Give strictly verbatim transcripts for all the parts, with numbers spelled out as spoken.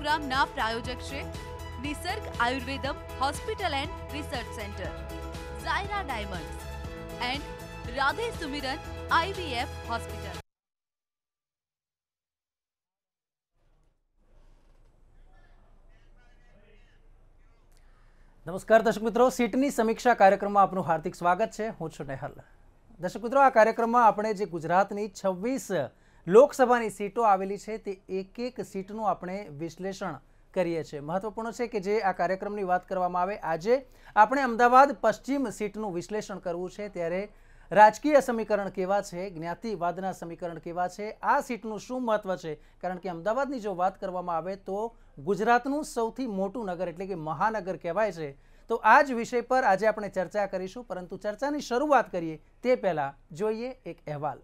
પ્રોગ્રામના પ્રાયોજક છે Nisarg Ayurvedam hospital and research centre, Zaira diamonds and Radhe Sumiran IVF hospital. નમસ્કાર દર્શક મિત્રો, સીટની સમીક્ષા કાર્યક્રમમાં આપનું હાર્દિક સ્વાગત છે. હું છું નેહલ. દર્શક મિત્રો, આ કાર્યક્રમમાં આપણે જે ગુજરાતની છવ્વીસ લોકસભાની સીટો આવેલી છે તે એક એક સીટનું આપણે વિશ્લેષણ કરીએ છીએ. મહત્વપૂર્ણ છે કે જે આ કાર્યક્રમની વાત કરવામાં આવે, આજે આપણે અમદાવાદ પશ્ચિમ સીટનું વિશ્લેષણ કરવું છે, ત્યારે રાજકીય સમીકરણ કેવા છે, જ્ઞાતિવાદના સમીકરણ કેવા છે, આ સીટનું શું મહત્વ છે, કારણ કે અમદાવાદની જો વાત કરવામાં આવે તો ગુજરાતનું સૌથી મોટું નગર એટલે કે મહાનગર કહેવાય છે. તો આ જ વિષય પર આજે આપણે ચર્ચા કરીશું, પરંતુ ચર્ચાની શરૂઆત કરીએ તે પહેલા જોઈએ એક અહેવાલ.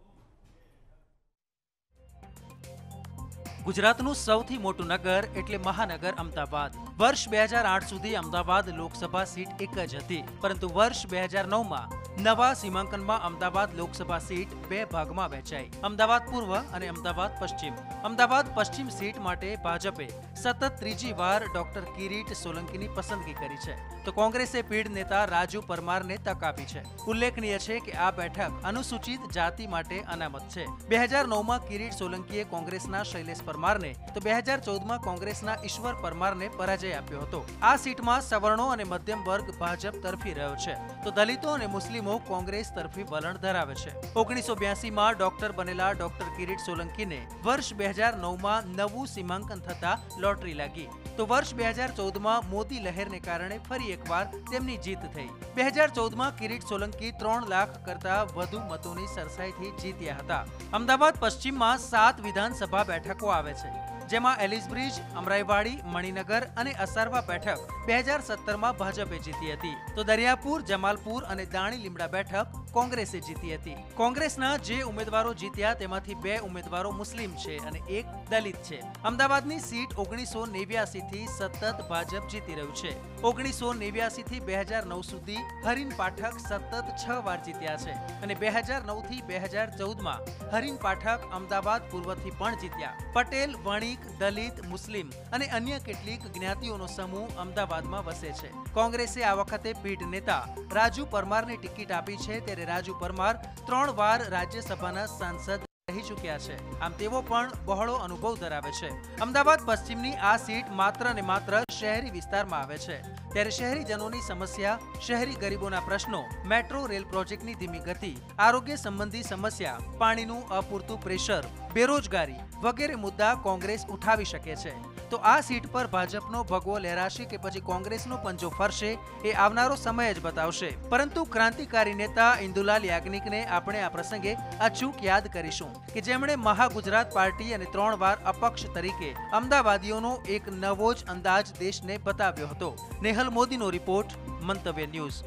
ગુજરાતનું સૌથી મોટું નગર એટલે મહાનગર અમદાવાદ. વર્ષ બે હજાર આઠ સુધી અમદાવાદ લોકસભા સીટ એક જ હતી, પરંતુ વર્ષ બે હજાર નવમાં નવા સીમાંકનમાં અમદાવાદ લોકસભા સીટ બે ભાગમાં વહેંચાઈ, અમદાવાદ પૂર્વ અને અમદાવાદ પશ્ચિમ. અમદાવાદ પશ્ચિમ સીટ માટે ભાજપે સતત ત્રીજી વાર ડોક્ટર કિરીટ સોલંકીની પસંદગી કરી છે, તો કોંગ્રેસે પીઢ નેતા રાજુ પરમારને તક આપી છે. ઉલ્લેખનીય છે કે આ બેઠક અનુસૂચિત જાતિ માટે અનામત છે. બે હજાર નવમાં કિરીટ સોલંકીએ કોંગ્રેસના શૈલેષ પરમારને તો બે હજાર ચૌદમાં કોંગ્રેસના ઈશ્વર પરમારને પરાજય આપ્યો હતો. આ સીટમાં સવર્ણો અને મધ્યમ વર્ગ ભાજપ તરફી રહ્યો છે, તો દલિતો અને મુસ્લિમો કોંગ્રેસ તરફી વલણ ધરાવે છે. ઓગણીસો બ્યાસીમાં ડોક્ટર બનેલા ડોક્ટર કિરીટ સોલંકીને વર્ષ બે હજાર નવમાં નવું સીમાંકન થતા લોટરી લાગી, તો વર્ષ બે હજાર ચૌદમાં મોદી લહેરને કારણે ફરી એકવાર તેમની જીત થઈ. બે હજાર ચૌદમાં કિરીટ સોલંકી ત્રણ લાખ કરતા વધુ મતોની સરસાઈથી જીત્યા હતા. અમદાવાદ પશ્ચિમમાં સાત વિધાનસભા બેઠકો આવે છે, જેમાં એલિસબ્રિજ, અમરાઈવાડી, મણિનગર અને અસારવા બેઠક બે હજાર સત્તરમાં ભાજપે જીતી હતી, તો દરિયાપુર, જમાલપુર અને દાણી લીમડા બેઠક કોંગ્રેસે જીતી હતી. કોંગ્રેસના જે ઉમેદવારો જીત્યા તેમાંથી બે ઉમેદવારો મુસ્લિમ છે અને એક દલિત છે. અમદાવાદની સીટ ઓગણીસો નેવ્યાસી થી સતત ભાજપ જીતી રહ્યું છે. ઓગણીસો નેવ્યાસી થી બે હજાર નવ સુધી હરીન પાઠક સતત છ વાર જીત્યા છે અને બે હજાર નવ થી બે હજાર ચૌદમાં હરીન પાઠક અમદાવાદ પૂર્વથી પણ જીત્યા. પટેલ, વણિક, દલિત, મુસ્લિમ અને અન્ય કેટલીક જ્ઞાતિઓનો સમૂહ અમદાવાદમાં વસે છે. કોંગ્રેસે આ વખતે પીઢ નેતા રાજુ પરમારને ટિકિટ આપી છે, ત્યારે રાજુ પરમાર ત્રણ વાર રાજ્યસભાના સાંસદ રહી ચૂક્યા છે, આમ તેઓ પણ બહોળો અનુભવ ધરાવે છે. અમદાવાદ પશ્ચિમની આ સીટ માત્ર ને માત્ર શહેરી વિસ્તારમાં આવે છે, ત્યારે શહેરીજનોની સમસ્યા, શહેરી ગરીબોના પ્રશ્નો, મેટ્રો રેલ પ્રોજેક્ટની ધીમી ગતિ, આરોગ્ય સંબંધી સમસ્યા, પાણીનું અપૂરતું પ્રેશર, બેરોજગારી વગેરે મુદ્દા કોંગ્રેસ ઉઠાવી શકે છે. તો આ સીટ પર ભાજપનો ભગવો લહેરાશે કે પછી કોંગ્રેસનો પંજો ફરશે એ આવનારો સમય જ બતાવશે. પરંતુ ક્રાંતિકારી નેતા ઇન્દુલાલ યાજ્ઞિકને આપણે આ પ્રસંગે અચૂક યાદ કરીશું કે જેમણે મહાગુજરાત પાર્ટી અને ત્રણ વાર અપક્ષ તરીકે અમદાવાદીઓનો એક નવો જ અંદાજ દેશને બતાવ્યો હતો. નેહલ મોદીનો રિપોર્ટ, મંતવ્ય ન્યૂઝ.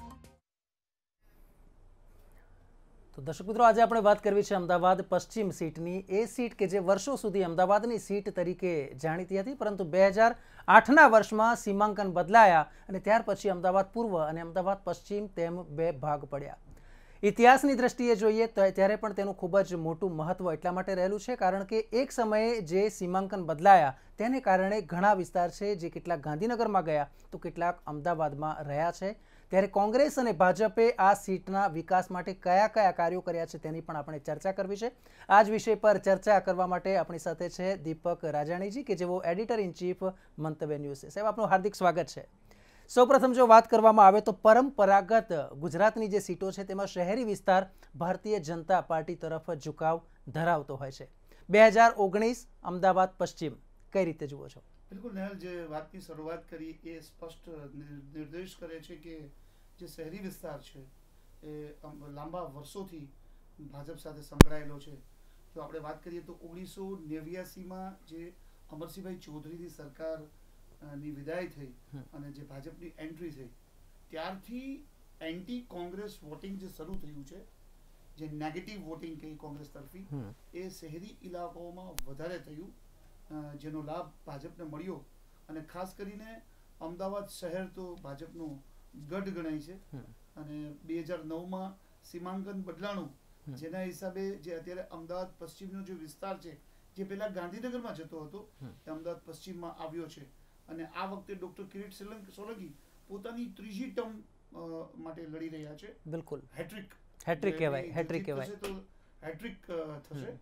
તો દર્શક મિત્રો, આજે આપણે વાત કરવી છે અમદાવાદ પશ્ચિમ સીટની. એ સીટ કે જે વર્ષો સુધી અમદાવાદની સીટ તરીકે જાણીતી હતી, પરંતુ બે હજાર આઠના વર્ષમાં સીમાંકન બદલાયા અને ત્યાર પછી અમદાવાદ પૂર્વ અને અમદાવાદ પશ્ચિમ તેમ બે ભાગ પડ્યા. ઇતિહાસની દ્રષ્ટિએ જોઈએ ત્યારે પણ તેનું ખૂબ જ મોટું મહત્વ એટલા માટે રહેલું છે કારણ કે એક સમયે જે સીમાંકન બદલાયા તેને કારણે ઘણા વિસ્તાર છે જે કેટલાક ગાંધીનગરમાં ગયા તો કેટલાક અમદાવાદમાં રહ્યા છે. ત્યારે કોંગ્રેસ અને ભાજપે આ સીટના વિકાસ માટે કયા કયા કાર્યો કર્યા છે તેની પણ આપણે ચર્ચા કરવી છે. આ જ વિષય પર ચર્ચા કરવા માટે આપણી સાથે છે દીપક રાજાણીજી કે જેઓ editor in chief Mantavya news છે. સાહેબ, આપનું હાર્દિક સ્વાગત છે. સૌપ્રથમ જો વાત કરવામાં આવે તો પરંપરાગત ગુજરાતની જે સીટો છે તેમાં શહેરી વિસ્તાર ભારતીય જનતા પાર્ટી તરફ ઝુકાવ ધરાવતો હોય છે. બે હજાર ઓગણીસ અમદાવાદ પશ્ચિમ કઈ રીતે જુઓ છો? બિલકુલ નેહલ, જે વાતની શરૂઆત કરી એ સ્પષ્ટ નિર્દેશ કરે છે કે જે શહેરી વિસ્તાર છે એ લાંબા વર્ષોથી ભાજપ સાથે સંકળાયેલો છે. જો આપણે વાત કરીએ તો ઓગણીસો નેવ્યાસીમાં જે અમરસિંહભાઈ ચૌધરીની સરકારની વિદાય થઈ અને જે ભાજપની એન્ટ્રી થઈ ત્યારથી એન્ટી કોંગ્રેસ વોટિંગ જે શરૂ થયું છે, જે નેગેટિવ વોટિંગ કહી કોંગ્રેસ તરફી, એ શહેરી ઇલાકાઓમાં વધારે થયું, જેનો લાભ ભાજપને મળ્યો. અને ખાસ કરીને અમદાવાદ શહેર તો ભાજપનું ગઢ ગણાય છે અને બે હજાર નવમાં સીમાંકન બદલાણું, જેના હિસાબે જે અત્યારે અમદાવાદ પશ્ચિમનો જે વિસ્તાર છે જે પહેલા ગાંધીનગરમાં જતો હતો એ અમદાવાદ પશ્ચિમમાં આવ્યો છે અને આ વખતે ડોક્ટર કિરીટ સોલંકી પોતાની ત્રીજી ટર્મ માટે લડી રહ્યા છે. બિલકુલ હેટ્રિક હેટ્રિક કહેવાય હેટ્રિક કહેવાય તો હેટ્રિક થશે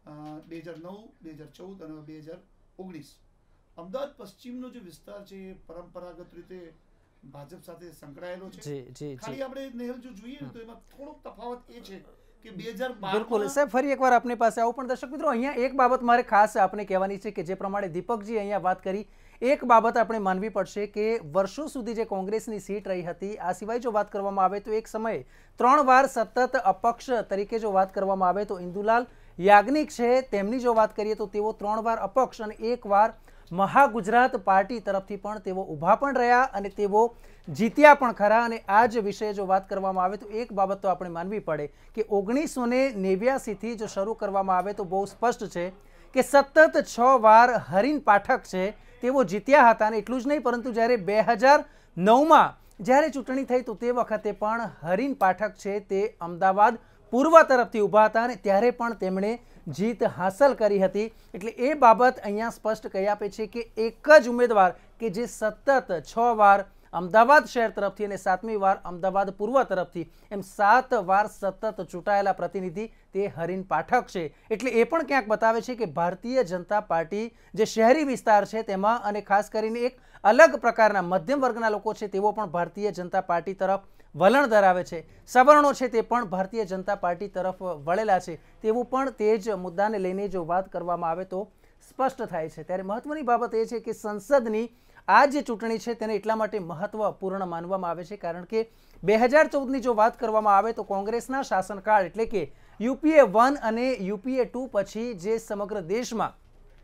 બે હજાર નવ બે હજાર ચૌદ અને બે હજાર ઓગણીસ. અમદાવાદ પશ્ચિમનો જે વિસ્તાર છે એ પરંપરાગત રીતે ભાજપ સાથે સંકળાયેલો છે. ખાલી આપણે નેહલ જો જોઈએ તો એમાં થોડોક તફાવત એ છે કે બે હજાર બાર બિલકુલ સાહેબ ફરી એકવાર આપની પાસે આવું. પણ દર્શક મિત્રો અહીંયા એક બાબત મારે ખાસ આપણે કહેવાની છે કે જે પ્રમાણે દીપકજી અહીંયા વાત કરી એક બાબત આપણે માનવી પડશે કે વર્ષો સુધી જે કોંગ્રેસની સીટ રહી હતી, આ સિવાય જો વાત કરવામાં આવે તો એક સમયે ત્રણ વાર સતત અપક્ષ તરીકે જો વાત કરવામાં આવે તો ઇન્દુલાલ યાજ્ઞિક છે, તેમની જો વાત કરીએ તો તેઓ ત્રણ વાર અપક્ષ અને એક વાર મહાગુજરાત પાર્ટી તરફથી પણ તેઓ ઊભા પણ રહ્યા અને તેઓ જીત્યા પણ ખરા. અને આ જ વિશે જો વાત કરવામાં આવે તો એક બાબત તો આપણે માનવી પડે કે ઓગણીસો ને નેવ્યાસીથી જો શરૂ કરવામાં આવે તો બહુ સ્પષ્ટ છે કે સતત છ વાર હરીન પાઠક છે તેઓ જીત્યા હતા. અને એટલું જ નહીં પરંતુ જ્યારે બે હજાર નવમાં જ્યારે ચૂંટણી થઈ તો તે વખતે પણ હરીન પાઠક છે તે અમદાવાદ પૂર્વ તરફથી ઊભા હતા અને ત્યારે પણ તેમણે જીત હાંસલ કરી હતી. એટલે એ બાબત અહીંયા સ્પષ્ટ કહી આપે છે કે એક જ ઉમેદવાર કે જે સતત છ વાર અમદાવાદ શહેર તરફથી અને સાતમી વાર અમદાવાદ પૂર્વ તરફથી એમ સાત વાર સતત ચૂંટાયેલા પ્રતિનિધિ તે હરીન પાઠક છે. એટલે એ પણ ક્યાંક બતાવે છે કે ભારતીય જનતા પાર્ટી જે શહેરી વિસ્તાર છે તેમાં અને ખાસ કરીને એક અલગ પ્રકારના મધ્યમ વર્ગના લોકો છે તેઓ પણ ભારતીય જનતા પાર્ટી તરફ વલણ ધરાવે છે. સવર્ણો છે તે પણ ભારતીય જનતા પાર્ટી તરફ વળેલા છે તેવું પણ તે જ મુદ્દાને લઈને જો વાત કરવામાં આવે તો સ્પષ્ટ થાય છે. ત્યારે મહત્વની બાબત એ છે કે સંસદની આ જે ચૂંટણી છે તેને એટલા માટે મહત્વપૂર્ણ માનવામાં આવે છે કારણ કે બે હજાર ચૌદની જો વાત કરવામાં આવે તો કોંગ્રેસના શાસનકાળ એટલે કે યુપીએ વન અને યુપીએ ટુ પછી જે સમગ્ર દેશમાં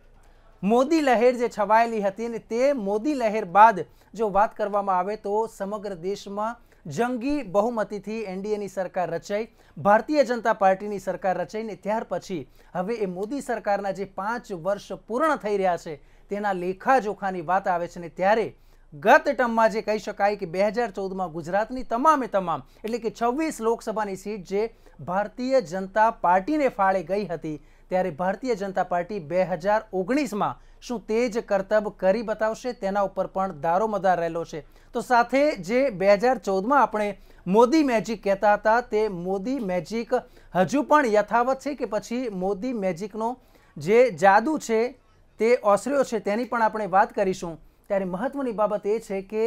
મોદી લહેર જે છવાયેલી હતી અને તે મોદી લહેર બાદ જો વાત કરવામાં આવે તો સમગ્ર દેશમાં જંગી બહુમતીથી એનડીએની સરકાર રચાઈ, ભારતીય જનતા પાર્ટીની સરકાર રચાઈને ત્યાર પછી હવે એ મોદી સરકારના જે પાંચ વર્ષ પૂર્ણ થઈ રહ્યા છે તેના લેખાજોખાની વાત આવે છે. ને ત્યારે ગત ટર્મમાં જે કહી શકાય કે બે હજાર ચૌદમાં ગુજરાતની તમામે તમામ એટલે કે છવ્વીસ લોકસભાની સીટ જે ભારતીય જનતા પાર્ટીને ફાળે ગઈ હતી ત્યારે ભારતીય જનતા પાર્ટી બે હજાર ઓગણીસમાં શું તે જ કરતબ કરી બતાવશે તેના ઉપર પણ દારોમદાર રહેલો છે. તો સાથે જે બે હજાર ચૌદમાં આપણે મોદી મેજિક કહેતા હતા તે મોદી મેજિક હજુ પણ યથાવત છે કે પછી મોદી મેજિકનો જે જાદુ છે તે ઓસર્યો છે તેની પણ આપણે વાત કરીશું. ત્યારે મહત્વની બાબત એ છે કે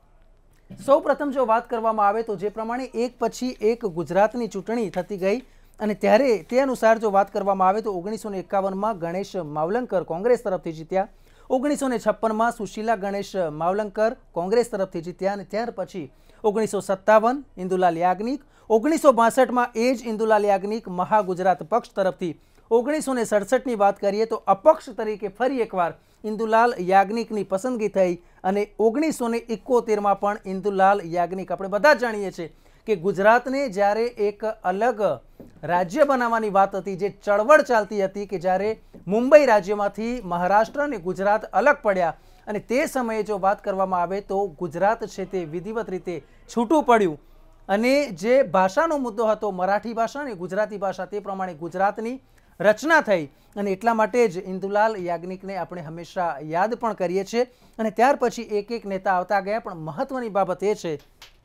સૌ પ્રથમ જો વાત કરવામાં આવે તો જે પ્રમાણે એક પછી એક ગુજરાતની ચૂંટણી થતી ગઈ અને ત્યારે તે અનુસાર જો વાત કરવામાં આવે તો ઓગણીસો ને એકાવનમાં ગણેશ માવલંકર કોંગ્રેસ તરફથી જીત્યા, ઓગણીસો ને છપ્પનમાં સુશીલા ગણેશ માવલંકર કોંગ્રેસ તરફથી જીત્યા અને ત્યાર પછી ઓગણીસો સત્તાવન ઇન્દુલાલ યાજ્ઞિક, ઓગણીસો બાસઠમાં એ જ ઇન્દુલાલ યાજ્ઞિક મહાગુજરાત પક્ષ તરફથી, ઓગણીસો ને સડસઠની વાત કરીએ તો અપક્ષ તરીકે ફરી એકવાર ઇન્દુલાલ યાજ્ઞિકની પસંદગી થઈ અને ઓગણીસો ને એકોતેરમાં પણ ઇન્દુલાલ યાજ્ઞિક આપણે બધા જાણીએ છીએ કે ગુજરાતને જ્યારે એક અલગ રાજ્ય બનાવવાની વાત હતી, જે ચળવળ ચાલતી હતી કે જ્યારે મુંબઈ રાજ્યમાંથી મહારાષ્ટ્ર અને ગુજરાત અલગ પડ્યા અને તે સમયે જો વાત કરવામાં આવે તો ગુજરાત છે તે વિધિવત રીતે છૂટું પડ્યું અને જે ભાષાનો મુદ્દો હતો મરાઠી ભાષા અને ગુજરાતી ભાષા તે પ્રમાણે ગુજરાતની રચના થઈ અને એટલા માટે જ ઇન્દુલાલ યાજ્ઞિકને આપણે હંમેશા યાદ પણ કરીએ છીએ. અને ત્યાર પછી એક એક નેતા આવતા ગયા પણ મહત્વની બાબત એ છે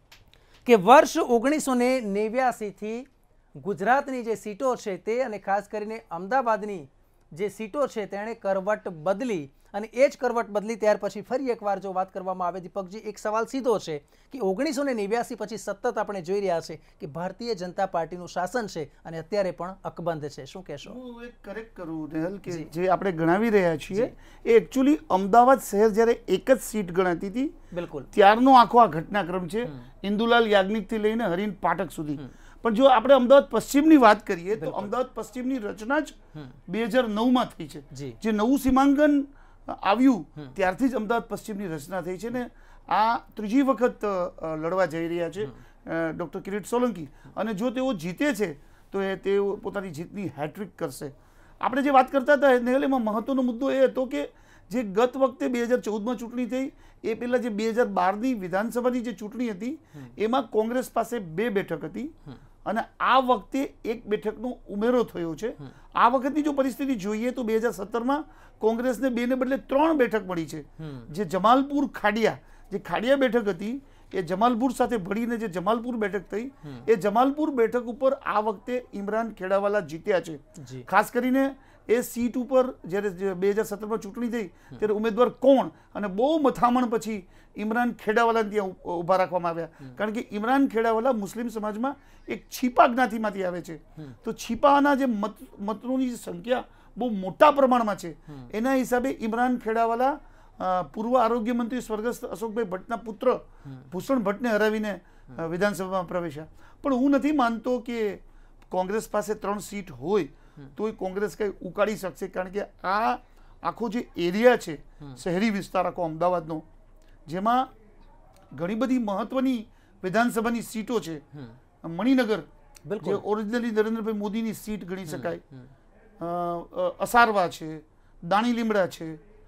કે વર્ષ ઓગણીસો ને નેવ્યાસીથી ગુજરાતની જે સીટો છે તે અને ખાસ કરીને અમદાવાદની જે સીટો છે તેણે કરવટ બદલી અને એ જ કરવટ બદલી ત્યાર પછી ફરી એકવાર જો વાત કરવામાં આવે દીપકજી એક સવાલ સીધો છે કે ઓગણીસો ને નેવ્યાસી પછી સતત આપણે જોઈ રહ્યા છે કે ભારતીય જનતા પાર્ટીનું શાસન છે અને અત્યારે પણ અકબંધ છે. શું કહેશો? હું એક કરેક્ટ કરું નેહલ કે જે આપણે ગણાવી રહ્યા છીએ એ એકચ્યુઅલી અમદાવાદ શહેર જ્યારે એક જ સીટ ગણાતી હતી બિલકુલ ત્યારનો આખો આ ઘટનાક્રમ છે ઇન્દુલાલ યાજ્ઞિકથી લઈને હરીન પાઠક સુધી. પણ જો આપણે અમદાવાદ પશ્ચિમની વાત કરીએ તો અમદાવાદ પશ્ચિમની રચના જ બે હજાર નવમાં થઈ છે. જે નવું સીમાંકન આવ્યું ત્યારથી જ અમદાવાદ પશ્ચિમની રચના થઈ છે ને આ ત્રીજી વખત લડવા જઈ રહ્યા છે ડૉક્ટર કિરીટ સોલંકી અને જો તેઓ જીતે છે તો એ તેઓ પોતાની જીતની હેટ્રિક કરશે. આપણે જે વાત કરતા હતા નેહલ એમાં મહત્વનો મુદ્દો એ હતો કે જે ગત વખતે બે હજાર ચૌદમાં ચૂંટણી થઈ એ પહેલાં જે બે હજાર બારની વિધાનસભાની જે ચૂંટણી હતી એમાં કોંગ્રેસ પાસે બે બેઠક હતી અને આ વખતે એક બેઠકનો ઉમેરો થયો છે. આ વખતની જો પરિસ્થિતિ જોઈએ તો બે હજાર સત્તરમાં કોંગ્રેસને બે ને બદલે ત્રણ બેઠક મળી છે. જે જમાલપુર ખાડિયા, જે ખાડિયા બેઠક હતી એ જમાલપુર સાથે ભળીને જે જમાલપુર બેઠક થઈ, એ જમાલપુર બેઠક ઉપર આ વખતે ઇમરાન ખેડાવાલા જીત્યા છે. ખાસ કરીને એ સીટ ઉપર જ્યારે બે હજાર સત્તરમાં ચૂંટણી થઈ ત્યારે ઉમેદવાર કોણ, અને બહુ મથામણ પછી ઇમરાન ખેડાવાલાને ત્યાં ઊભા રાખવામાં આવ્યા. કારણ કે ઇમરાન ખેડાવાલા મુસ્લિમ સમાજમાં એક છીપા જ્ઞાતિમાંથી આવે છે. તો છીપાના જે મત મતોની સંખ્યા બહુ મોટા પ્રમાણમાં છે. એના હિસાબે ઇમરાન ખેડાવાલા પૂર્વ આરોગ્ય મંત્રી સ્વર્ગસ્થ અશોકભાઈ ભટ્ટના પુત્ર ભૂષણ ભટ્ટને હરાવીને વિધાનસભામાં પ્રવેશ્યા. પણ હું નથી માનતો કે કોંગ્રેસ પાસે ત્રણ સીટ હોય તો એ કોંગ્રેસ કંઈ ઉકાળી શકશે. કારણ કે આ આખો જે એરિયા છે શહેરી વિસ્તાર આખો અમદાવાદનો, જેમાં ઘણી બધી મહત્વની વિધાનસભાની સીટો છે. મણિનગર જે ઓરિજિનલી નરેન્દ્રભાઈ મોદીની સીટ ગણી શકાય, અસારવા છે, દાણી લીમડા છે,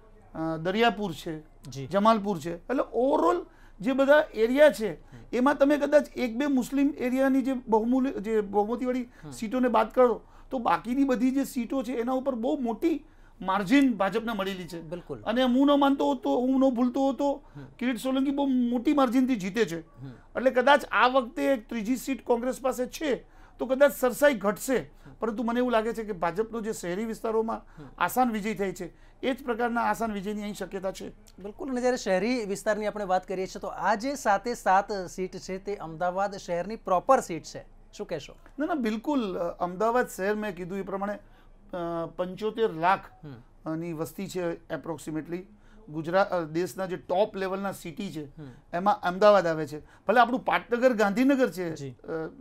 દરિયાપુર છે, જમાલપુર છે. એટલે ઓવરઓલ જે બધા એરિયા છે એમાં તમે કદાચ એક બે મુસ્લિમ એરિયાની જે બહુમૂલ્ય જે બહુમતીવાળી સીટોને બાદ કરો તો બાકીની બધી જે સીટો છે એના ઉપર બહુ મોટી માર્જિન ભાજપને મળેલી છે. બિલકુલ. અને હું ન માનતો હતો, હું ન ભૂલતો હતો, કિરીટ સોલંકી બહુ મોટી માર્જિનથી જીતે છે. એટલે કદાચ આ વખતે એક ત્રીજી સીટ કોંગ્રેસ પાસે છે તો કદાચ સરસાઈ ઘટશે. પરંતુ મને એવું લાગે છે કે ભાજપનો જે શહેરી વિસ્તારોમાં આસાન વિજય થાય છે એ જ પ્રકારના આસાન વિજયની અહીં શક્યતા છે. બિલકુલ. અને જ્યારે શહેરી વિસ્તારની આપણે વાત કરીએ છીએ તો આ જે સાતે સાત સીટ છે તે અમદાવાદ શહેરની પ્રોપર સીટ છે, શું કહેશો? ના ના બિલકુલ. અમદાવાદ શહેર મેં કીધું એ પ્રમાણે પંચોતેર લાખ ની વસ્તી છે એપ્રોક્સિમેટલી. ગુજરાત દેશના જે ટોપ લેવલના સિટી છે એમાં અમદાવાદ આવે છે. ભલે આપણું પાટનગર ગાંધીનગર છે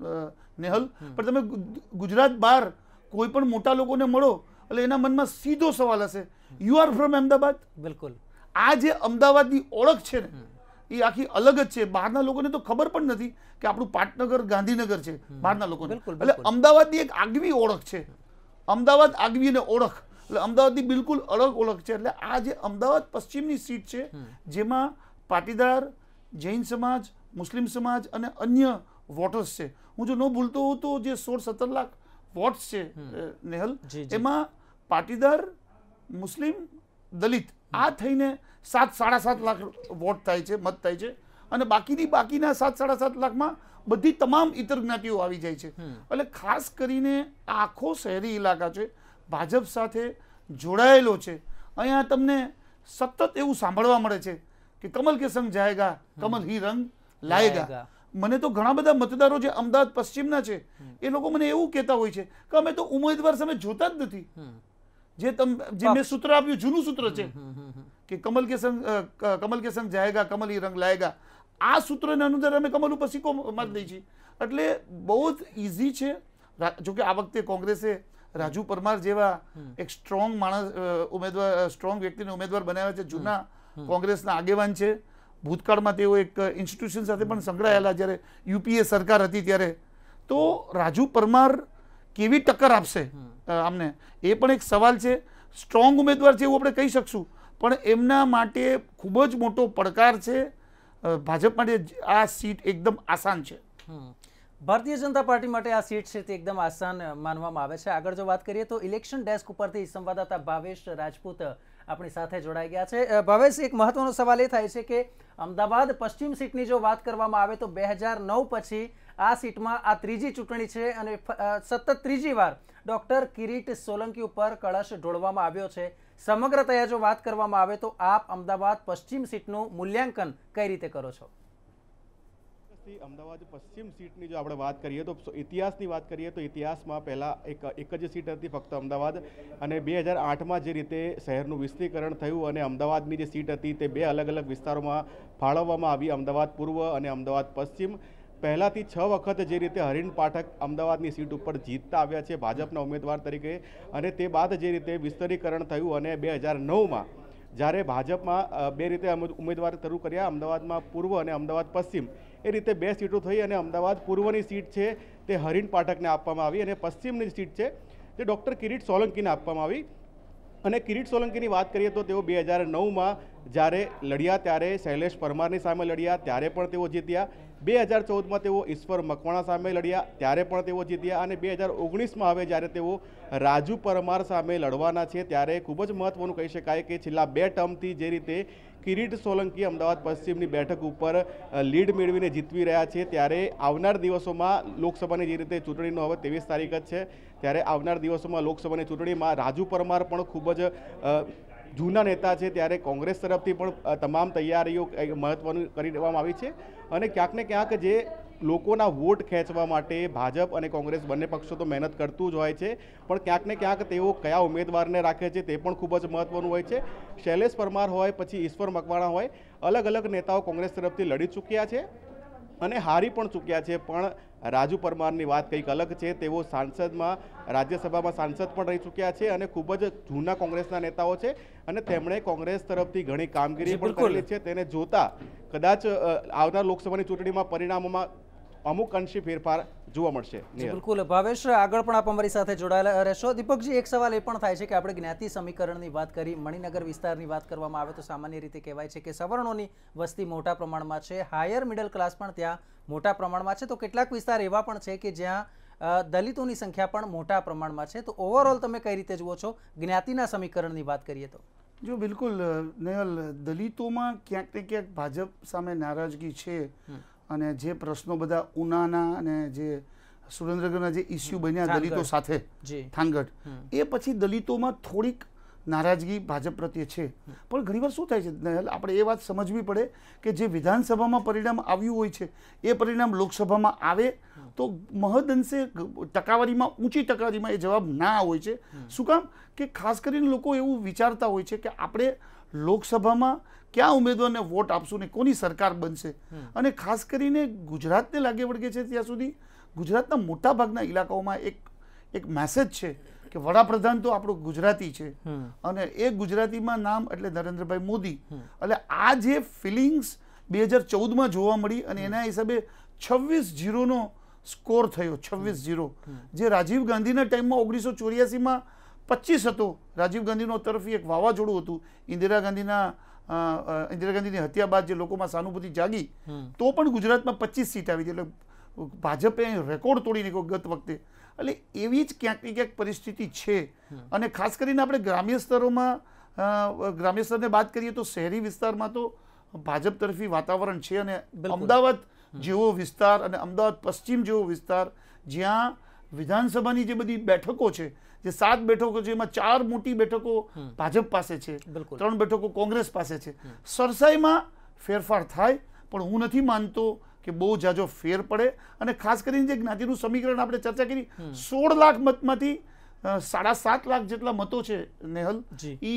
નેહલ, પણ તમે ગુજરાત બહાર કોઈ પણ મોટા લોકોને મળો એટલે એના મનમાં સીધો સવાલ હશે, યુ આર ફ્રોમ અમદાવાદ. બિલકુલ. આ જે અમદાવાદની ઓળખ છે ને એ આખી અલગ જ છે. બહારના લોકોને તો ખબર પણ નથી કે આપણું પાટનગર ગાંધીનગર છે બહારના લોકોને. એટલે અમદાવાદની એક આગવી ઓળખ છે. અમદાવાદ આગવી અને ઓળખ એટલે અમદાવાદની બિલકુલ અલગ ઓળખ છે. એટલે આ જે અમદાવાદ પશ્ચિમની સીટ છે જેમાં પાટીદાર, જૈન સમાજ, મુસ્લિમ સમાજ અને અન્ય વોટર્સ છે. હું જો ન ભૂલતો હોઉં તો જે સોળ સત્તર લાખ વોટ્સ છે નેહલ, એમાં પાટીદાર, મુસ્લિમ, દલિત આ થઈને સાત સાડા સાત લાખ વોટ થાય છે, મત થાય છે. અને બાકીની બાકીના સાત સાડા સાત લાખમાં બધી તમામ ઇતર જ્ઞાતિઓ આવી જાય છે. એટલે ખાસ કરીને આખો શહેરી ઇલાકા છે ભાજપ સાથે જોડાયેલો છે. અહીંયા તમને સતત એવું સાંભળવા મળે છે કે કમલ કે સંગ જાયગા, કમલ હી રંગ લાયેગા. મને તો ઘણા બધા મતદારો જે અમદાવાદ પશ્ચિમના છે એ લોકો મને એવું કહેતા હોય છે કે અમે તો ઉમેદવાર સામે જોતા જ નથી. જે તમ જે મેં સૂત્ર આપ્યું જૂનું સૂત્ર છે કે કમલ કે સંગ કમલ કે સંગ જાયેગા, કમલ હી રંગ લાયેગા. આ સૂત્રને અનુસાર અમે કમલ ઉપર સિક્કો મારી દઈએ છીએ. એટલે બહુ જ ઇઝી છે. જોકે આ વખતે કોંગ્રેસે રાજુ પરમાર જેવા એક સ્ટ્રોંગ માણસ ઉમેદવાર સ્ટ્રોંગ વ્યક્તિને ઉમેદવાર બનાવ્યા છે. જૂના કોંગ્રેસના આગેવાન છે. ભૂતકાળમાં તેઓ એક ઇન્સ્ટિટ્યુશન સાથે પણ સંકળાયેલા જ્યારે યુપીએ સરકાર હતી ત્યારે. તો રાજુ પરમાર કેવી ટક્કર આપશે આમને એ પણ એક સવાલ છે. સ્ટ્રોંગ ઉમેદવાર છે એવું આપણે કહી શકશું, પણ એમના માટે ખૂબ જ મોટો પડકાર છે. ભાજપ માટે આ સીટ એકદમ આસાન છે. ભારતીય જનતા પાર્ટી માટે આ સીટ છે તે એકદમ આસાન માનવામાં આવે છે. આગળ જો વાત કરીએ તો ઇલેક્શન ડેસ્ક ઉપરથી સંવાદદાતા ભાવેશ રાજપૂત આપણી સાથે જોડાઈ ગયા છે. ભાવેશ, એક મહત્વનો સવાલ એ થાય છે કે અમદાવાદ પશ્ચિમ સીટની જો વાત કરવામાં આવે તો બે હજાર નવ પછી આ સીટમાં આ ત્રીજી ચૂંટણી છે અને સતત ત્રીજી વાર ડોક્ટર કિરીટ સોલંકી ઉપર કળશ ઢોળવામાં આવ્યો છે. સમગ્રતયા જો વાત કરવામાં આવે તો આપ અમદાવાદ પશ્ચિમ સીટનું મૂલ્યાંકન કઈ રીતે કરો છો? અમદાવાદ પશ્ચિમ સીટની જો આપણે વાત કરીએ તો ઇતિહાસની વાત કરીએ તો ઇતિહાસમાં પહેલાં એક એક જ સીટ હતી ફક્ત અમદાવાદ, અને બે હજાર આઠમાં જે રીતે શહેરનું વિસ્તરીકરણ થયું અને અમદાવાદની જે સીટ હતી તે બે અલગ અલગ વિસ્તારોમાં ફાળવવામાં આવી, અમદાવાદ પૂર્વ અને અમદાવાદ પશ્ચિમ. પહેલાંથી છ વખત જે રીતે હરીન પાઠક અમદાવાદની સીટ ઉપર જીતતા આવ્યા છે ભાજપના ઉમેદવાર તરીકે, અને તે બાદ જે રીતે વિસ્તરીકરણ થયું અને બે હજાર નવમાં જ્યારે ભાજપમાં બે રીતે ઉમેદવાર શરૂ કર્યા, અમદાવાદમાં પૂર્વ અને અમદાવાદ પશ્ચિમ, એ રીતે બે સીટો થઈ અને અમદાવાદ પૂર્વની સીટ છે તે હરીન પાઠકને આપવામાં આવી અને પશ્ચિમની સીટ છે તે ડૉક્ટર કિરીટ સોલંકીને આપવામાં આવી. અને કિરીટ સોલંકીની વાત કરીએ તો તેઓ બે હજાર નવમાં જ્યારે લડ્યા ત્યારે શૈલેષ પરમારની સામે લડ્યા ત્યારે પણ તેઓ જીત્યા. બે હજાર ચૌદમાં તેઓ ઈશ્વર મકવાણા સામે લડ્યા, ત્યારે પણ તેઓ જીત્યા, અને બે હજાર ઓગણીસમાં હવે જ્યારે તેઓ રાજુ પરમાર સામે લડવાના છે ત્યારે ખૂબ જ મહત્વનું કહી શકાય કે છેલ્લા બે ટર્મથી જે રીતે કિરીટ સોલંકી અમદાવાદ પશ્ચિમની બેઠક ઉપર લીડ મેળવીને જીતવી રહ્યા છે, ત્યારે આવનાર દિવસોમાં લોકસભાની જે રીતે ચૂંટણીનો હવે ત્રેવીસ તારીખ જ છે, ત્યારે આવનાર દિવસોમાં લોકસભાની ચૂંટણીમાં રાજુ પરમાર પણ ખૂબ જ જૂના નેતા છે, ત્યારે કોંગ્રેસ તરફથી પણ તમામ તૈયારીઓ મહત્વની કરી દેવામાં આવી છે, અને ક્યાંક ને ક્યાંક જે લોકોના વોટ ખેંચવા માટે ભાજપ અને કોંગ્રેસ બંને પક્ષો તો મહેનત કરતું જ હોય છે, પણ ક્યાંક ને ક્યાંક તેઓ કયા ઉમેદવારને રાખે છે તે પણ ખૂબ જ મહત્વનું હોય છે. શૈલેષ પરમાર હોય, પછી ઈશ્વર મકવાણા હોય, અલગ અલગ નેતાઓ કોંગ્રેસ તરફથી લડી ચૂક્યા છે અને હારી પણ ચૂક્યા છે, પણ રાજુ પરમારની વાત કંઈક અલગ છે. તેઓ સાંસદમાં રાજ્યસભામાં સાંસદ પણ રહી ચૂક્યા છે અને ખૂબ જ જૂના કોંગ્રેસના નેતાઓ છે, અને તેમણે કોંગ્રેસ તરફથી ઘણી કામગીરી પણ કરેલી છે. તેને જોતા કદાચ આવનાર લોકસભાની ચૂંટણીમાં પરિણામોમાં અમુક અંશે ફેરફાર જોવા મળશે. બિલકુલ ભાવેશ, આગળ પણ આપ અમારી સાથે જોડાયેલા રહેશો. દીપકજી, એક સવાલ એ પણ થાય છે કે આપણે જ્ઞાતિ સમીકરણની વાત કરી, મણિનગર વિસ્તારની વાત કરવામાં આવે તો સામાન્ય રીતે કહેવાય છે કે સવર્ણોની વસ્તી મોટા પ્રમાણમાં છે, હાયર મિડલ ક્લાસ પણ ત્યાં મોટા પ્રમાણમાં છે, તો કેટલાક વિસ્તાર એવા પણ છે કે જ્યાં દલિતોની સંખ્યા પણ મોટા પ્રમાણમાં છે. તો ઓવરઓલ તમે કઈ રીતે જુઓ છો જ્ઞાતિના સમીકરણની વાત કરીએ તો? જો બિલકુલ નેહલ, દલિતોમાં ક્યાંક ને ક્યાંક ભાજપ સામે નારાજગી છે, અને જે પ્રશ્નો બધા ઉનાના અને જે સુરેન્દ્રનગરના જે ઇસ્યુ બન્યા દલિતો સાથે થાંગડ, એ પછી દલિતોમાં થોડીક નારાજગી ભાજપ પ્રત્યે છે. પણ ઘણીવાર શું થાય છે નહેલ, આપણે એ વાત સમજવી પડે કે જે વિધાનસભામાં પરિણામ આવ્યું હોય છે એ પરિણામ લોકસભામાં આવે તો મહદઅંશે ટકાવારીમાં ઊંચી ટકાવારીમાં એ જવાબ ના હોય છે. શું કામ કે ખાસ કરીને લોકો એવું વિચારતા હોય છે કે આપણે લોકસભામાં ક્યાં ઉમેદવારને વોટ આપશું ને કોની સરકાર બનશે, અને ખાસ કરીને ગુજરાતને લાગે વળગે છે ત્યાં સુધી ગુજરાતના મોટા ભાગના ઇલાકાઓમાં એક એક મેસેજ છે કે વડાપ્રધાન તો આપણો ગુજરાતી છે, અને એ ગુજરાતીમાં નામ એટલે નરેન્દ્રભાઈ મોદી. એટલે આ જે ફિલિંગ્સ બે હજાર ચૌદમાં જોવા મળી અને એના હિસાબે છવ્વીસ જીરોનો સ્કોર થયો, છવ્વીસ જીરો, જે રાજીવ ગાંધીના ટાઈમમાં ઓગણીસો ચોર્યાસીમાં પચીસ હતો. રાજીવ ગાંધીનો તરફી એક વાવાઝોડું હતું, ઇન્દિરા ગાંધીના ઇન્દિરા ગાંધીની હત્યા બાદ જે લોકોમાં સહાનુભૂતિ જાગી, તો પણ ગુજરાતમાં પચીસ સીટ આવી હતી. એટલે ભાજપે રેકોર્ડ તોડી નાખ્યો ગત વખતે. એટલે એવી જ ક્યાંક ને ક્યાંક પરિસ્થિતિ છે, અને ખાસ કરીને આપણે ગ્રામ્ય સ્તરોમાં ગ્રામ્ય સ્તરને વાત કરીએ તો શહેરી વિસ્તારમાં તો ભાજપ તરફી વાતાવરણ છે, અને અમદાવાદ જેવો વિસ્તાર અને અમદાવાદ પશ્ચિમ જેવો વિસ્તાર જ્યાં વિધાનસભાની જે બધી બેઠકો છે, જે સાત બેઠકો છે એમાં ચાર મોટી બેઠકો ભાજપ પાસે છે, ત્રણ બેઠકો કોંગ્રેસ પાસે છે. સરસાઈમાં ફેરફાર થાય, પણ હું નથી માનતો કે બહુ જાજો ફેર પડે. અને ખાસ કરીને જે જ્ઞાતિનું સમીકરણ આપણે ચર્ચા કરી, સોળ લાખ મતમાંથી સાડા સાત લાખ જેટલા મતો છે નેહલ, એ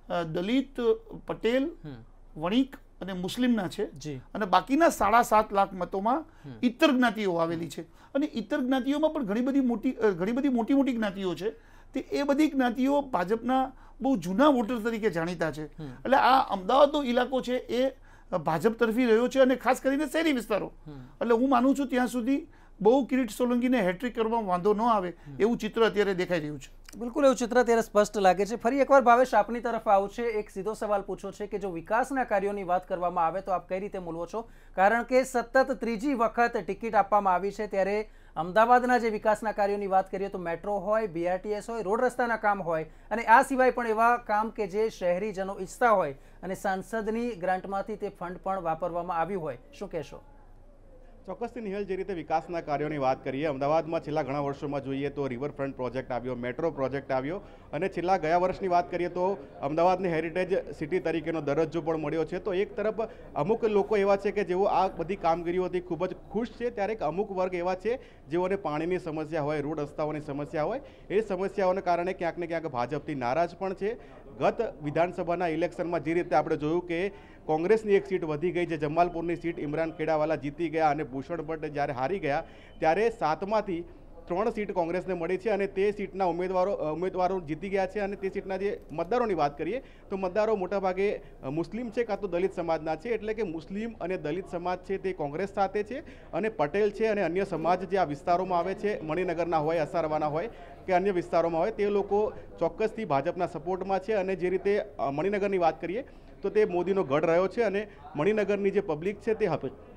દલિત, પટેલ, વણિક અને મુસ્લિમના છે, અને બાકીના સાડા સાત લાખ મતોમાં ઇતર જ્ઞાતિઓ આવેલી છે. અને ઇતર જ્ઞાતિઓમાં પણ ઘણી બધી મોટી ઘણી બધી મોટી મોટી જ્ઞાતિઓ છે, તે એ બધી જ્ઞાતિઓ ભાજપના બહુ જૂના વોટર તરીકે જાણીતા છે. એટલે આ અમદાવાદનો ઇલાકો છે એ ભાજપ તરફી રહ્યો છે, અને ખાસ કરીને શહેરી વિસ્તારો. એટલે હું માનું છું ત્યાં સુધી બહુ કિરીટ સોલંકીને હેટ્રિક કરવામાં વાંધો ન આવે એવું ચિત્ર અત્યારે દેખાઈ રહ્યું છે. બિલકુલ એવું ચિત્ર અત્યારે સ્પષ્ટ લાગે છે. ફરી એકવાર ભાવેશ આપની તરફ આવું છે, એક સીધો સવાલ પૂછો છે કે જો વિકાસના કાર્યોની વાત કરવામાં આવે તો આપ કઈ રીતે મૂલવો છો? કારણ કે સતત ત્રીજી વખત ટિકિટ આપવામાં આવી છે, ત્યારે અમદાવાદના જે વિકાસના કાર્યોની વાત કરીએ તો મેટ્રો હોય, બીઆરટીએસ હોય, રોડ રસ્તાના કામ હોય, અને આ સિવાય પણ એવા કામ કે જે શહેરીજનો ઈચ્છતા હોય અને સાંસદની ગ્રાન્ટમાંથી તે ફંડ પણ વાપરવામાં આવ્યું હોય, શું કહેશો? ચોક્કસથી નિહલ, જે રીતે વિકાસના કાર્યોની વાત કરીએ, અમદાવાદમાં છેલ્લા ઘણા વર્ષોમાં જોઈએ તો રિવરફ્રન્ટ પ્રોજેક્ટ આવ્યો, મેટ્રો પ્રોજેક્ટ આવ્યો, અને છેલ્લા ગયા વર્ષની વાત કરીએ તો અમદાવાદને હેરિટેજ સિટી તરીકેનો દરજ્જો પણ મળ્યો છે. તો એક તરફ અમુક લોકો એવા છે કે જેઓ આ બધી કામગીરીઓથી ખૂબ જ ખુશ છે, ત્યારે અમુક વર્ગ એવા છે જેઓને પાણીની સમસ્યા હોય, રોડ રસ્તાઓની સમસ્યા હોય, એ સમસ્યાઓને કારણે ક્યાંક ને ક્યાંક ભાજપથી નારાજ પણ છે. ગત વિધાનસભાના ઇલેક્શનમાં જે રીતે આપણે જોયું કે કોંગ્રેસની એક સીટ વધી ગઈ, જે જમાલપુરની સીટ ઇમરાન ખેડાવાલા જીતી ગયા અને ભૂષણ ભટ્ટ જ્યારે હારી ગયા, ત્યારે સાતમાંથી ત્રણ સીટ કોંગ્રેસને મળી છે, અને તે સીટના ઉમેદવારો ઉમેદવારો જીતી ગયા છે. અને તે સીટના જે મતદારોની વાત કરીએ તો મતદારો મોટાભાગે મુસ્લિમ છે કાં તો દલિત સમાજના છે, એટલે કે મુસ્લિમ અને દલિત સમાજ છે તે કોંગ્રેસ સાથે છે, અને પટેલ છે અને અન્ય સમાજ જે આ વિસ્તારોમાં આવે છે, મણિનગરના હોય, અસારવાના હોય કે અન્ય વિસ્તારોમાં હોય, તે લોકો ચોક્કસથી ભાજપના સપોર્ટમાં છે. અને જે રીતે મણિનગરની વાત કરીએ તો તે મોદીનો ગઢ રહ્યો છે, અને મણિનગરની જે પબ્લિક છે તે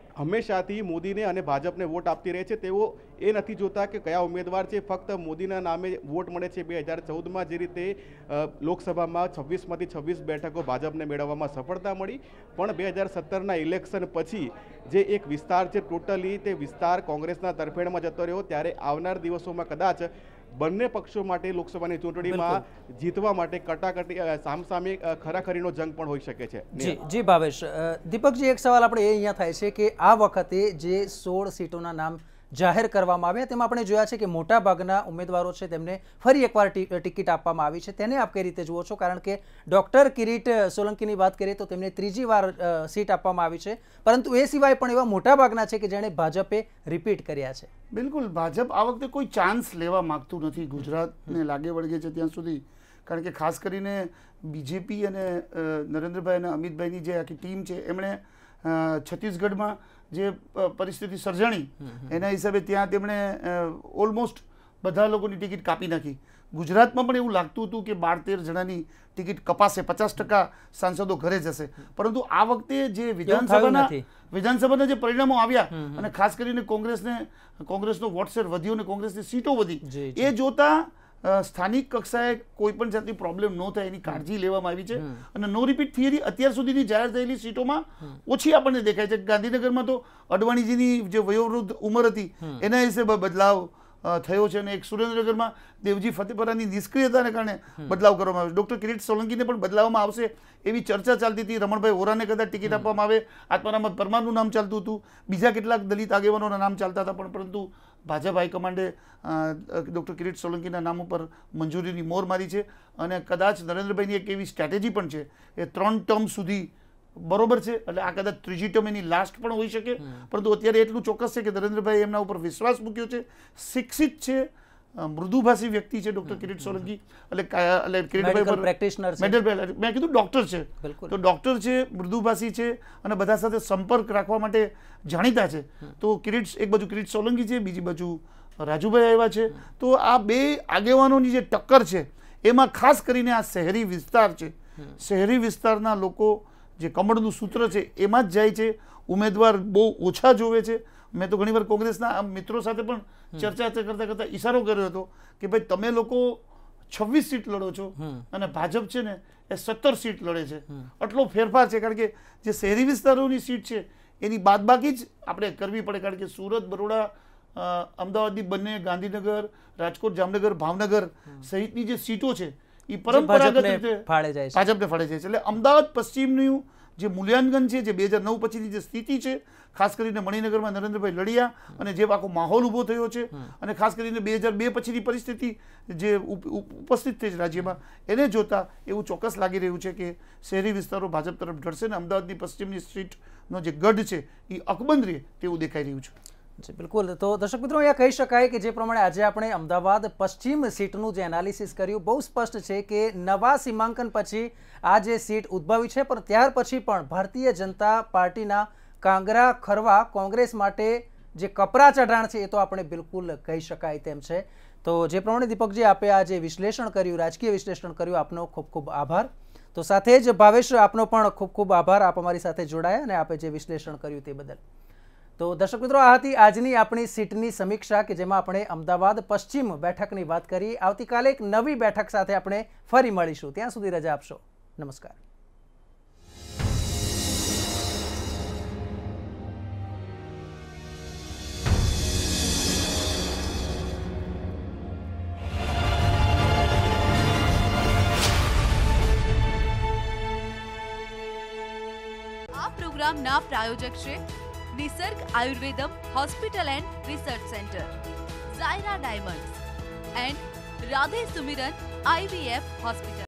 હંમેશાથી મોદીને અને ભાજપને વોટ આપતી રહે છે. તેઓ એ નથી જોતા કે કયા ઉમેદવાર છે, ફક્ત મોદીના નામે વોટ મળે છે. બે હજાર ચૌદમાં જે રીતે લોકસભામાં છવ્વીસમાંથી છવ્વીસ બેઠકો ભાજપને મેળવવામાં સફળતા મળી, પણ બે હજાર સત્તરના ઇલેક્શન પછી જે એક વિસ્તાર છે ટોટલી તે વિસ્તાર કોંગ્રેસના તરફેણમાં જતો રહ્યો. ત્યારે આવનાર દિવસોમાં કદાચ બંને પક્ષો માટે લોકસભાની ચૂંટણીમાં જીતવા માટે કટાકટી સામસામે ખરાખરીનો જંગ પણ હોઈ શકે છે. જી જી ભાવેશ. દીપકજી, એક સવાલ આપણે એ અહીંયા થાય છે કે આ વખતે જે સોળ સીટોના નામ જાહેર કરવામાં આવ્યા તેમાં આપણે જોયા છે કે મોટા ભાગના ઉમેદવારો છે તેમને ફરી એકવાર ટિકિટ આપવામાં આવી છે. તેને આપ કઈ રીતે જુઓ છો? કારણ કે ડોક્ટર કિરીટ સોલંકીની વાત કરીએ તો તેમને ત્રીજી વાર સીટ આપવામાં આવી છે, પરંતુ એ સિવાય પણ એવા મોટા ભાગના છે કે જેણે ભાજપે રિપીટ કર્યા છે. બિલકુલ, ભાજપ આ વખતે કોઈ ચાન્સ લેવા માંગતું નથી ગુજરાતને લાગે વળગે છે ત્યાં સુધી. કારણ કે ખાસ કરીને બીજેપી અને નરેન્દ્રભાઈ અને અમિતભાઈની જે આખી ટીમ છે એમણે છત્તીસગઢમાં જે પરિસ્થિતિ સર્જાણી એના હિસાબે ત્યાં તેમણે ઓલમોસ્ટ બધા લોકોની ટિકિટ કાપી નાખી. ગુજરાતમાં પણ એવું લાગતું હતું કે બાર તેર જણાની ટિકિટ કપાશે, પચાસ ટકા સાંસદો ઘરે જશે, પરંતુ આ વખતે જે વિધાનસભાના વિધાનસભાના જે પરિણામો આવ્યા અને ખાસ કરીને કોંગ્રેસને કોંગ્રેસનો વોટ શેર વધ્યો અને કોંગ્રેસની સીટો વધી, એ જોતા સ્થાનિક કક્ષાએ કોઈ પણ જાતની પ્રોબ્લેમ ન થાય એની કાળજી લેવામાં આવી છે. અને નો રિપીટ થિયરી અત્યાર સુધીની જાહેર થયેલી સીટોમાં ઓછી આપણને દેખાય છે. ગાંધીનગરમાં તો અડવાણીજીની જે વયોવૃદ્ધ ઉંમર હતી એના હિસાબે બદલાવ થયો છે અને એક સુરેન્દ્રનગરમાં દેવજી ફતેપરાની નિષ્ક્રિયતાને કારણે બદલાવ કરવામાં આવ્યો. ડોક્ટર કિરીટ સોલંકીને પણ બદલાવવામાં આવશે એવી ચર્ચા ચાલતી હતી. રમણભાઈ ઓરાને કદાચ ટિકિટ આપવામાં આવે, આત્મારામ પરમારનું નામ ચાલતું હતું, બીજા કેટલાક દલિત આગેવાનોના નામ ચાલતા હતા, પણ પરંતુ ભાજપ હાઈકમાન્ડે ડોક્ટર કિરીટ સોલંકીના નામ ઉપર મંજૂરીની મોર મારી છે. અને કદાચ નરેન્દ્રભાઈની એક એવી સ્ટ્રેટેજી પણ છે એ ત્રણ ટર્મ સુધી બરોબર છે, એટલે આ કદાચ ત્રીજી ટર્મ એની લાસ્ટ પણ હોઈ શકે, પરંતુ અત્યારે એટલું ચોક્કસ છે કે નરેન્દ્રભાઈ એમના ઉપર વિશ્વાસ મૂક્યો છે. શિક્ષિત છે, મૃદુભાષી વ્યક્તિ છે ડોક્ટર કિરીટ સોલંકી, એટલે એટલે કિરીટભાઈ પ્રેક્ટિશનર છે, મેં કીધું ડોક્ટર છે, તો ડોક્ટર છે, મૃદુભાષી છે અને બધા સાથે સંપર્ક રાખવા માટે જાણીતા છે. તો કિરીટ એક બાજુ કિરીટ સોલંકી છે, બીજી બાજુ રાજુભાઈ આવ્યા છે. તો આ બે આગેવાનોની જે ટક્કર છે એમાં ખાસ કરીને આ શહેરી વિસ્તાર છે, શહેરી વિસ્તારના લોકો જે કમળનું સૂત્ર છે એમાં જ જાય છે. ઉમેદવાર બહુ ઓછા જોવે છે. મેં તો ઘણીવાર કોંગ્રેસના મિત્રો સાથે પણ ચર્ચા કરતા કરતા ઈશારો કર્યો હતો કે ભાઈ તમે લોકો છવ્વીસ સીટ લડો છો અને ભાજપ છે ને એ સત્તર સીટ લડે છે. આટલો ફેરફાર છે, કારણ કે જે શહેરી વિસ્તારોની સીટ છે એની બાદબાકી જ આપણે કરવી પડે. કારણ કે સુરત, બરોડા, અમદાવાદની બંને, ગાંધીનગર, રાજકોટ, જામનગર, ભાવનગર સહિતની જે સીટો છે એ પરંપરાગત રીતે ફાળે જાય છે, ભાજપને ફાળે જાય છે. એટલે અમદાવાદ પશ્ચિમનું જે મૂલ્યાંકન છે, જે બે હજાર નવ પછીની જે સ્થિતિ છે, ખાસ કરીને મણિનગરમાં નરેન્દ્રભાઈ લડ્યા અને જે આખો માહોલ ઊભો થયો છે, અને ખાસ કરીને બે હજાર બે પછીની પરિસ્થિતિ જે ઉપસ્થિત થઈ છે રાજ્યમાં, એને જોતા એવું ચોક્કસ લાગી રહ્યું છે કે શહેરી વિસ્તારો ભાજપ તરફ ઢળશે ને અમદાવાદની પશ્ચિમની સીટનો જે ગઢ છે એ અકબંધ રહે તેવું દેખાઈ રહ્યું છે. જી બિલકુલ. તો દર્શક મિત્રો, અહીંયા કહી શકાય કે જે પ્રમાણે આજે આપણે અમદાવાદ પશ્ચિમ સીટનું જે એનાલિસિસ કર્યું, બહુ સ્પષ્ટ છે કે નવા સીમાંકન પછી આ જે સીટ ઉદ્ભવી છે, પણ ત્યાર પછી પણ ભારતીય જનતા પાર્ટીના કાંગરા ખરવા કોંગ્રેસ માટે જે કપરા ચઢાણ છે એ તો આપણે બિલકુલ કહી શકાય તેમ છે. તો જે પ્રમાણે દીપકજી આપે આ જે વિશ્લેષણ કર્યું, રાજકીય વિશ્લેષણ કર્યું, આપનો ખૂબ ખૂબ આભાર. તો સાથે જ ભાવેશ, આપનો પણ ખૂબ ખૂબ આભાર, આપ અમારી સાથે જોડાયા અને આપે જે વિશ્લેષણ કર્યું તે બદલ. તો દર્શક મિત્રો, આ હતી આજની આપણી સીટની સમીક્ષા કે જેમાં આપણે અમદાવાદ પશ્ચિમ બેઠકની વાત કરી. આવતીકાલે એક નવી બેઠક સાથે આપણે ફરી મળીશું. ત્યાં સુધી રજા આપશો. નમસ્કાર. આ પ્રોગ્રામના પ્રાયોજક છે Nisarg Ayurvedam hospital and research centre, Zaira diamonds and Radhe Sumiran IVF hospital.